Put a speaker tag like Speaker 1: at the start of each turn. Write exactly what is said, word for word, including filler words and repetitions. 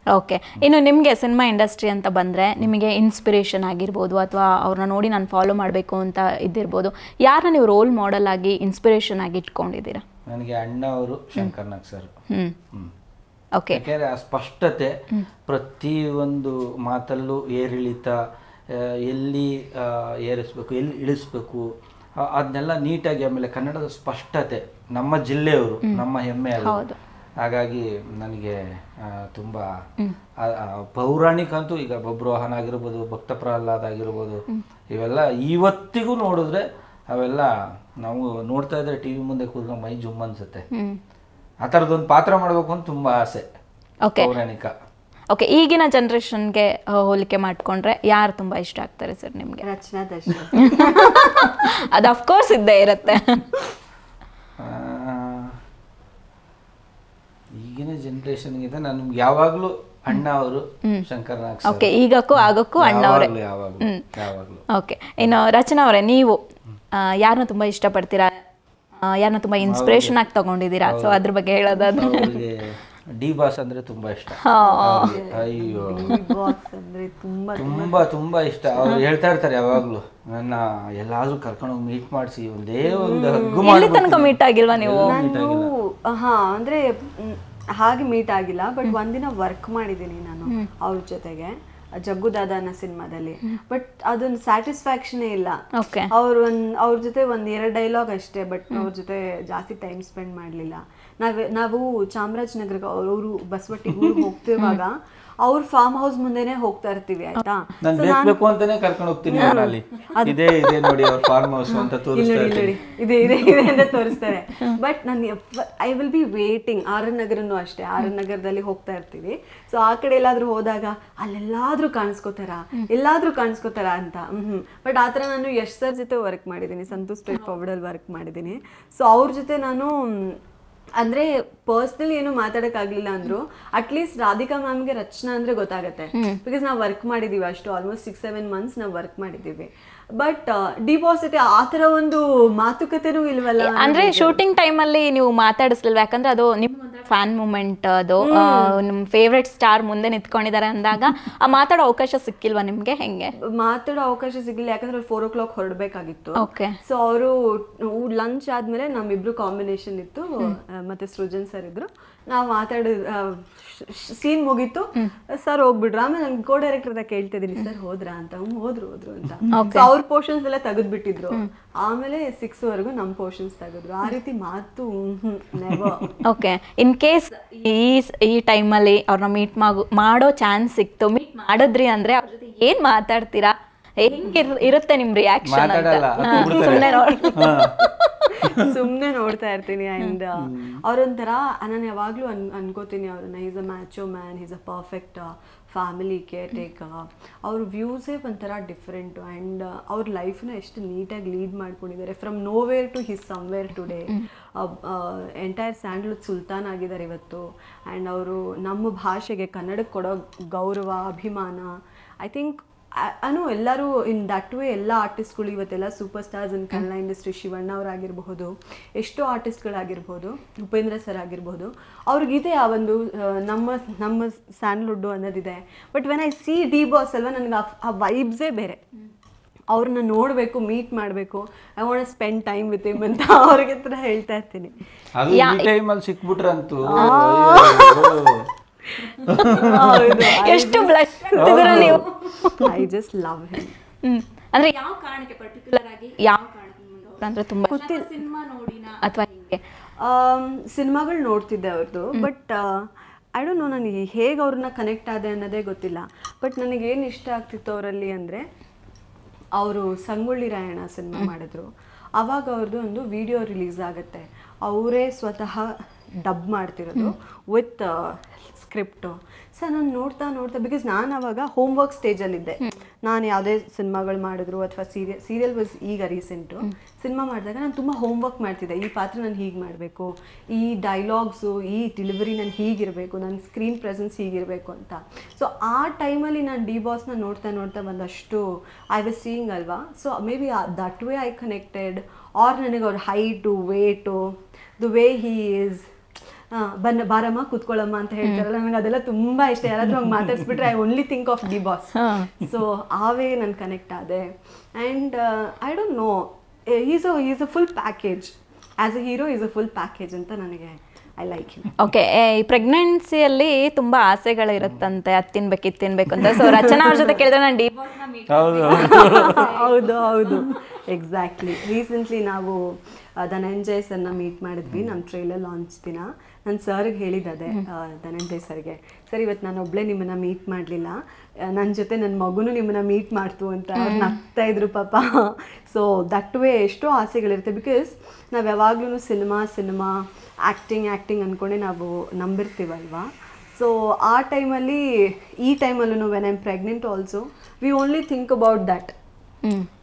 Speaker 1: Okay. ಇನ್ನು ನಿಮಗೆ cinema industry ಅಂತ ಬಂದರೆ ನಿಮಗೆ ಇನ್ಸ್ಪಿರೇಷನ್ ಆಗಿರ್ಬೋದು ಅಥವಾ ಅವ್ರನ್ನ ನೋಡಿ ನಾನು ಫಾಲೋ ಮಾಡಬೇಕು ಅಂತ ಇದ್ದಿರ್ಬೋದು, ಯಾರನ್ನ ನೀವು ರೋಲ್ ಮಾಡೆಲ್ ಆಗಿ ಇನ್ಸ್ಪಿರೇಷನ್ ಆಗಿ ಇಟ್ಕೊಂಡಿದ್ದೀರಾ?
Speaker 2: ನನಗೆ ಅಣ್ಣ ಅವರು ಶಂಕರ್ ನಾಗ್ ಸರ್.
Speaker 1: ಹ್ಞೂ ಓಕೆ.
Speaker 2: ಯಾಕೆಂದರೆ ಆ ಸ್ಪಷ್ಟತೆ ಪ್ರತಿಯೊಂದು ಮಾತಲ್ಲೂ ಏರಿಳಿತ, ಎಲ್ಲಿ ಏರಿಸ್ಬೇಕು ಎಲ್ಲಿ ಇಳಿಸ್ಬೇಕು ಅದನ್ನೆಲ್ಲ ನೀಟಾಗಿ, ಆಮೇಲೆ ಕನ್ನಡದ ಸ್ಪಷ್ಟತೆ, ನಮ್ಮ ಜಿಲ್ಲೆಯವರು, ನಮ್ಮ ಹೆಮ್ಮೆ ಅದು. ಹಾಗಾಗಿ ನನಗೆ ತುಂಬ ಪೌರಾಣಿಕ ಅಂತೂ ಈಗ ಬಬ್ರುವಾಹನ ಆಗಿರ್ಬೋದು, ಭಕ್ತ ಪ್ರಹ್ಲಾದ್ ಆಗಿರ್ಬೋದು, ಇವೆಲ್ಲ ಇವತ್ತಿಗೂ ನೋಡಿದ್ರೆ ಅವೆಲ್ಲ ನಾವು ನೋಡ್ತಾ ಇದ್ರೆ ಟಿ ವಿ ಮುಂದೆ ಕೂತ್ಕೊಂಡು ಮೈ ಜುಮ್ ಅನ್ಸುತ್ತೆ. ಆ ಥರದೊಂದು ಪಾತ್ರ ಮಾಡಬೇಕು ಅಂತ ತುಂಬ ಆಸೆ. ಪೌರಾಣಿಕ.
Speaker 1: ಓಕೆ. ಈಗಿನ ಜನ್ರೇಷನ್ಗೆ ಹೋಲಿಕೆ ಮಾಡ್ಕೊಂಡ್ರೆ ಯಾರು ತುಂಬ ಇಷ್ಟ ಆಗ್ತಾರೆ ಸರ್ ನಿಮಗೆ?
Speaker 3: ರಚನಾ ದಶರಥ್.
Speaker 1: ಅದು ಅಫ್ಕೋರ್ಸ್ ಇದ್ದೇ ಇರುತ್ತೆ.
Speaker 2: ಈಗಿನ ಜನ್ರೇಷನ್ಗಿಂತ ನನ್ಗೆ ಯಾವಾಗಲೂ ಅಣ್ಣ ಅವರು, ಶಂಕರ್ ನಾಗ್ ಸರ್.
Speaker 1: ಓಕೆ. ಈಗಕ್ಕೂ ಆಗಕ್ಕೂ ಅಣ್ಣ ಅವರೇ.
Speaker 2: ಯಾವಾಗಲೂ.
Speaker 1: ಓಕೆ. ಇನ್ನು ರಚನಾ ಅವರೇ, ನೀವು ಯಾರನ್ನ ತುಂಬ ಇಷ್ಟಪಡ್ತೀರಾ, ಯಾರನ್ನ ತುಂಬ ಇನ್ಸ್ಪಿರೇಷನ್ ಆಗಿ ತಗೊಂಡಿದ್ದೀರಾ? ಸೊ ಅದ್ರ ಬಗ್ಗೆ ಹೇಳೋದಾದ್ರೆ
Speaker 2: ಡಿ ಬಾಸ್ ಅಂದ್ರೆ ತುಂಬಾ ಇಷ್ಟ. ಅಯ್ಯೋ
Speaker 3: ತುಂಬಾ
Speaker 2: ತುಂಬಾ ತುಂಬಾ ಇಷ್ಟ. ಅವ್ರು ಹೇಳ್ತಾ ಇರ್ತಾರೆ ಯಾವಾಗ್ಲೂ, ನನ್ನ ಎಲ್ಲಾದ್ರೂ ಕರ್ಕೊಂಡು ಹೋಗಿ ಮೀಟ್ ಮಾಡಿಸಿ, ಒಂದೇ ಒಂದು ಹಗ್ಗು ಮಾಡಿ.
Speaker 1: ತನಕ ಮೀಟ್ ಆಗಿಲ್ವಾ ನೀವು?
Speaker 3: ಹಾ ಅಂದ್ರೆ ಹಾಗೆ ಮೀಟ್ ಆಗಿಲ್ಲ, ಬಟ್ ಒಂದಿನ ವರ್ಕ್ ಮಾಡಿದ್ದೀನಿ ನಾನು ಅವ್ರ ಜೊತೆಗೆ, ಜಗ್ಗು ದಾದ ಅನ್ನೋ ಸಿನಿಮಾದಲ್ಲಿ. ಬಟ್ ಅದೊಂದು ಸ್ಯಾಟಿಸ್ಫ್ಯಾಕ್ಷನೇ ಇಲ್ಲ. ಅವ್ರ ಒಂದ್ ಅವ್ರ ಜೊತೆ ಒಂದ್ ಎರಡು ಡೈಲಾಗ್ ಅಷ್ಟೇ, ಬಟ್ ಅವ್ರ ಜೊತೆ ಜಾಸ್ತಿ ಟೈಮ್ ಸ್ಪೆಂಡ್ ಮಾಡ್ಲಿಲ್ಲ. ನಾವ್ ನಾವು ಚಾಮರಾಜನಗರಕ್ಕೆ ಅವರು ಬಸವಟ್ಟಿಗೆ ಊರಿಗೆ ಹೋಗ್ತಿರುವಾಗ ಅವ್ರ ಫಾರ್ಮ್ ಹೌಸ್ ಮುಂದೆನೆ ಹೋಗ್ತಾ ಇರ್ತೀವಿ, ಆಯ್ತಾ?
Speaker 2: ಬೇಕು ಅಂತಾನೆ ಕರ್ಕೊಂಡು ಹೋಗ್ತೀನಿ. ಇದೇ ಇದೆ ನೋಡಿ ಅವ್ರ ಫಾರ್ಮ್ ಹೌಸ್ ಅಂತ ತೋರಿಸ್ತಾರೆ,
Speaker 3: ಇದೆ ಇದೆ ಇದೆ ಅಂತ ತೋರಿಸ್ತಾರೆ. ಬಟ್ ನಾನು I will be waiting. R N ನಗರನು ಅಷ್ಟೇ, ಆರ್ ಎನ್ ನಗರದಲ್ಲಿ ಹೋಗ್ತಾ ಇರ್ತೀವಿ. ಸೊ ಆ ಕಡೆ ಎಲ್ಲಾದ್ರೂ ಹೋದಾಗ ಅಲ್ಲೆಲ್ಲಾದ್ರೂ ಕಾಣಿಸ್ಕೋತಾರ, ಎಲ್ಲಾದ್ರೂ ಕಾಣಿಸ್ಕೋತಾರ ಅಂತ. ಹ್ಮ್ ಬಟ್ ಆತರ ನಾನು ಯಶ್ ಸರ್ ಜೊತೆ ವರ್ಕ್ ಮಾಡಿದ್ದೀನಿ, ಸಂತೋಷ್ ಸ್ಟ್ರೇಟ್ ಫಾರ್ವರ್ಡ್ ಅಲ್ಲಿ ವರ್ಕ್ ಮಾಡಿದ್ದೀನಿ. ಸೊ ಅವ್ರ ಜೊತೆ ನಾನು ಅಂದ್ರೆ ಪರ್ಸ್ನಲಿ ಏನು ಮಾತಾಡಕ್ ಆಗ್ಲಿಲ್ಲ ಅಂದ್ರು ಅಟ್ಲೀಸ್ಟ್ ರಾಧಿಕಾ ಮ್ಯಾಮ್ಗೆ ರಚನಾ ಅಂದ್ರೆ ಗೊತ್ತಾಗತ್ತೆ, ಬಿಕಾಸ್ ನಾವು ವರ್ಕ್ ಮಾಡಿದೀವಿ ಅಷ್ಟು ಆಲ್ಮೋಸ್ಟ್ ಸಿಕ್ಸ್ ಸೆವೆನ್ ಮಂತ್ಸ್ ನಾವು ವರ್ಕ್ ಮಾಡಿದೀವಿ. ಬಟ್ ಡಿಪಾಸಿಟ್ ಆತರ ಒಂದು ಮಾತುಕತೆನೂ ಇಲ್ವಲ್ಲ.
Speaker 1: ಅಂದ್ರೆ ಶೂಟಿಂಗ್ ಟೈಮ್ ಅಲ್ಲಿ ನೀವು ಮಾತಾಡಿಸ್ಲಿಲ್ವ? ಯಾಕಂದ್ರೆ ಅದು ನಿಮ್ ಫ್ಯಾನ್ ಮೂಮೆಂಟ್, ಅದು ನಿಮ್ ಫೇವ್ರೆಟ್ ಸ್ಟಾರ್ ಮುಂದೆ ನಿಂತ್ಕೊಂಡಿದ್ದಾರೆ ಅಂದಾಗ ಆ ಮಾತಾಡೋ ಅವಕಾಶ ಸಿಕ್ಕಿಲ್ವಾ ನಿಮ್ಗೆ? ಹೆಂಗೆ
Speaker 3: ಮಾತಾಡೋ ಅವಕಾಶ ಸಿಗ್ಲಿಲ್ಲ, ಯಾಕಂದ್ರೆ ಫೋರ್ ಓ ಕ್ಲಾಕ್ ಹೊರಡ್ಬೇಕಾಗಿತ್ತು.
Speaker 1: ಓಕೆ.
Speaker 3: ಸೊ ಅವರು ಲಂಚ್ ಆದ್ಮೇಲೆ ನಮ್ಮಿಬ್ರು ಕಾಂಬಿನೇಷನ್ ಇತ್ತು, ಮತ್ತೆ ಸೃಜನ್ ಸರ್ ಇದ್ರು. ನಾವ್ ಮಾತಾಡ ಸೀನ್ ಮುಗೀತು, ಸರ್ ಹೋಗ್ಬಿಡ್ರ. ಆಮೇಲೆ ನನ್ ಕೋ ಡೈರೆಕ್ಟರ್ ಕೇಳ್ತಿದ್ದೀನಿ, ಸರ್ ಹೋದ್ರಾ ಅಂತ. ಹ್ಮ್ ಹೋದ್ರು ಹೋದ್ರು ಅಂತ. ಅವ್ರ ಪೋರ್ಷನ್ಸ್ ಎಲ್ಲ ತೆಗೆದ್ಬಿಟ್ಟಿದ್ರು. ಆಮೇಲೆ ಸಿಕ್ಸ್ ವರೆಗೂ ನಮ್ ಪೋರ್ಷನ್ಸ್ ತೆಗೆದ್ರು. ಆ ರೀತಿ ಮಾತು ನೆವರ್.
Speaker 1: ಓಕೆ. ಇನ್ ಕೇಸ್ ಈ ಈ ಟೈಮಲ್ಲಿ ಅವ್ರನ್ನ ಮೀಟ್ ಮಾಡೋ ಚಾನ್ಸ್ ಸಿಕ್ತು, ಮೀಟ್ ಮಾಡಿದ್ರಿ ಅಂದ್ರೆ ಅವ್ರ ಜೊತೆ ಏನ್ ಮಾತಾಡ್ತೀರಾ? ಹೆಂಗೆ ಇರುತ್ತೆ ನಿಮ್ ರಿಯಾಕ್ಷನ್ ಅಂತ? ಸುಮ್ಮನೆ ನೋಡಿ
Speaker 3: ಸುಮ್ನೆ ನೋಡ್ತಾ ಇರ್ತೀನಿ. ಅಂಡ್ ಅವ್ರೊಂಥರ ನಾನು ಯಾವಾಗ್ಲೂ ಅನ್ ಅನ್ಕೋತೀನಿ ಅವ್ರನ್ನ, is a macho man, is a perfect family caretaker. ಅವ್ರ ವ್ಯೂಸೇ ಒಂಥರ ಡಿಫ್ರೆಂಟು. ಆ್ಯಂಡ್ ಅವ್ರ ಲೈಫ್ನ ಎಷ್ಟು ನೀಟಾಗಿ ಲೀಡ್ ಮಾಡ್ಕೊಂಡಿದ್ದಾರೆ. From nowhere to his somewhere today. Entire Sandalwood ಸುಲ್ತಾನ್ ಆಗಿದ್ದಾರೆ ಇವತ್ತು. ಆ್ಯಂಡ್ ಅವರು ನಮ್ಮ ಭಾಷೆಗೆ, ಕನ್ನಡಕ್ಕೆ ಕೊಡೋ ಗೌರವ, ಅಭಿಮಾನ, ಐ ಥಿಂಕ್ ಅನು ಎಲ್ಲರೂ ಇನ್ ದಟ್ ವೇ ಎಲ್ಲ ಆರ್ಟಿಸ್ಟ್ಗಳು ಇವತ್ತೆಲ್ಲ super stars in Kannada industry. Shivanna ಅವರಾಗಿರ್ಬಹುದು, ಎಷ್ಟೋ ಆರ್ಟಿಸ್ಟ್ಗಳಾಗಿರ್ಬೋದು, ಉಪೇಂದ್ರ ಸರ್ ಆಗಿರ್ಬೋದು, ಅವ್ರಿಗಿದೆ ಆ ಒಂದು ನಮ್ಮ ನಮ್ಮ ಸ್ಯಾಂಡಲ್ವುಡ್ಡು ಅನ್ನೋದಿದೆ. But when I see D boss ಅಲ್ವಾ, ನನಗೆ ಆ ವೈಬ್ಸೇ ಬೇರೆ. ಅವ್ರನ್ನ ನೋಡಬೇಕು, ಮೀಟ್ ಮಾಡಬೇಕು, I want to spend time with him ಅಂತ ಅವ್ರಿಗೆ ಹತ್ರ ಹೇಳ್ತಾ ಇರ್ತೀನಿ.
Speaker 2: ಸಿಕ್ಬಿಟ್ರಂತೂ
Speaker 1: ಎಷ್ಟು ಬ್ಲಶ್ ಆಗ್ತಿದ್ದೀರಾ ನೀವು?
Speaker 3: I just love him.
Speaker 1: ಅಂದ್ರೆ ಯಾವ ಕಾರಣಕ್ಕೆ ಪರ್ಟಿಕ್ಯುಲರ್ ಆಗಿ ಯಾವ ಕಾರಣಕ್ಕೆ ಅಂದ್ರೆ ತುಂಬಾ ಗೊತ್ತಿಲ್ಲ? ಸಿನಿಮಾ ನೋಡಿನಾ ಅಥವಾ ಹಿಂಗೆ?
Speaker 3: ಸಿನಿಮಾಗಳು ನೋಡ್ತಿದ್ದೆ ಅವ್ರದ್ದು, ಬಟ್ ಐ ಡೋಂಟ್ ನೋ ನನಗೆ ಹೇಗೆ ಅವ್ರನ್ನ ಕನೆಕ್ಟ್ ಆದೆ ಅನ್ನೋದೇ ಗೊತ್ತಿಲ್ಲ. ಬಟ್ ನನಗೇನು ಇಷ್ಟ ಆಗ್ತಿತ್ತು ಅವರಲ್ಲಿ ಅಂದರೆ, ಅವರು ಸಂಗೊಳ್ಳಿ ರಾಯಣ್ಣ ಸಿನಿಮಾ ಮಾಡಿದ್ರು, ಆವಾಗ ಅವ್ರದ್ದು ಒಂದು ವಿಡಿಯೋ ರಿಲೀಸ್ ಆಗುತ್ತೆ. ಅವರೇ ಸ್ವತಃ ಡಬ್ ಮಾಡ್ತಿರೋದು ವಿತ್ ಸ್ಕ್ರಿಪ್ಟು. ಸರ್ ನಾನು ನೋಡ್ತಾ ನೋಡ್ತಾ, ಬಿಕಾಸ್ ನಾನು ಅವಾಗ ಹೋಮ್ ವರ್ಕ್ ಸ್ಟೇಜಲ್ಲಿದ್ದೆ. ನಾನು ಯಾವುದೇ ಸಿನಿಮಾಗಳು ಮಾಡಿದ್ರು ಅಥವಾ ಸೀರಿಯಲ್ ಸೀರಿಯಲ್ ವಾಸ್ ಈಗ ರೀಸೆಂಟು. ಸಿನಿಮಾ ಮಾಡಿದಾಗ ನಾನು ತುಂಬ ಹೋಮ್ ವರ್ಕ್ ಮಾಡ್ತಿದ್ದೆ. ಈ ಪಾತ್ರ ನಾನು ಹೀಗೆ ಮಾಡಬೇಕು, ಈ ಡೈಲಾಗ್ಸು, ಈ ಡೆಲಿವರಿ ನಾನು ಹೀಗಿರಬೇಕು, ನನ್ನ ಸ್ಕ್ರೀನ್ ಪ್ರೆಸೆನ್ಸ್ ಹೀಗಿರಬೇಕು ಅಂತ. ಸೊ ಆ ಟೈಮಲ್ಲಿ ನಾನು ಡಿ ಬಾಸ್ನ ನೋಡ್ತಾ ನೋಡ್ತಾ ಒಂದಷ್ಟು ಐ ವಾಸ್ ಸೀಯಿಂಗ್ ಅಲ್ವಾ. So maybe that way I connected. Or ನನಗೆ ಅವ್ರ height, weight, the way he is, ಬನ್ನ ಬಾರಮ್ಮ ಕೂತ್ಕೊಳ್ಳಮ್ಮ ಅಂತ ಹೇಳ್ತಾರಲ್ಲ, ನನಗೆ ಅದೆಲ್ಲ ತುಂಬಾ ಇಷ್ಟ. ಯಾರಾದ್ರೂ ಹಂಗೆ ಮಾತಾಡ್ಸ್ಬಿಟ್ರೆ I only think of the boss. So ಆವೇ ನಾನು ಕನೆಕ್ಟ್ ಆದೆ. And I don't know, is a is a full package, as a hero is a full package ಅಂತ ನನಗೆ ಐ ಲೈಕ್ ಹಿಮ್.
Speaker 1: ಓಕೆ, ಈ ಪ್ರೆಗ್ನೆನ್ಸಿಯಲ್ಲಿ ತುಂಬಾ ಆಸೆಗಳು ಇರುತ್ತಂತೆ, ಅದು ತಿನ್ಬೇಕು ಇದು ತಿನ್ಬೇಕು ಅಂತ. ಸೊ ರಚನಾ ಅವ್ರ ಜೊತೆ ಕೇಳಿದ್ರೆ ನಾನು ಡಿ
Speaker 3: ಹೌದು ಹೌದು ಎಕ್ಸಾಕ್ಟ್ಲಿ. ರೀಸೆಂಟ್ಲಿ ನಾವು ಧನಂಜಯ್ ಸರ್ನ ಮೀಟ್ ಮಾಡಿದ್ವಿ ನಮ್ಮ ಟ್ರೈಲರ್ ಲಾಂಚ್ ದಿನ. ನಾನು ಸರ್ಗೆ ಹೇಳಿದ್ದೆ, ಧನಂಜಯ್ ಸರ್ಗೆ, ಸರ್ ಇವತ್ತು ನಾನು ಒಬ್ಬಳೇ ನಿಮ್ಮನ್ನ ಮೀಟ್ ಮಾಡಲಿಲ್ಲ, ನನ್ನ ಜೊತೆ ನನ್ನ ಮಗುನು ನಿಮ್ಮನ್ನ ಮೀಟ್ ಮಾಡ್ತು ಅಂತ. ಅವ್ರು ನಗ್ತಾ ಇದ್ರು ಪಾಪ. ಸೊ ದಟ್ ವೇ ಎಷ್ಟೋ ಆಸೆಗಳಿರುತ್ತೆ. ಬಿಕಾಸ್ ನಾವು ಯಾವಾಗ್ಲೂ ಸಿನಿಮಾ ಸಿನಿಮಾ ಆ್ಯಕ್ಟಿಂಗ್ ಆ್ಯಕ್ಟಿಂಗ್ ಅಂದ್ಕೊಂಡೆ ನಾವು ನಂಬಿರ್ತೀವಲ್ವಾ. ಸೊ ಆ ಟೈಮಲ್ಲಿ, ಈ ಟೈಮಲ್ಲೂ when I am pregnant also we only think about that.